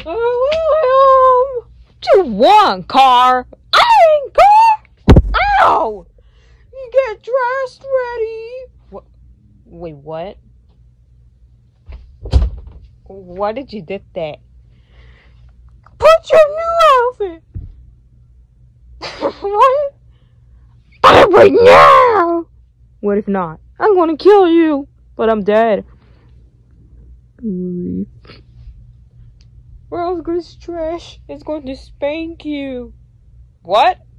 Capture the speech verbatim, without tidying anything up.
Oh, what you want, car? I ain't car. Ow! You get dressed ready. What? Wait, what? Why did you do that? Put your new outfit. What? But right now. What if not? I'm gonna kill you, but I'm dead. Or else this trash is going to spank you. What?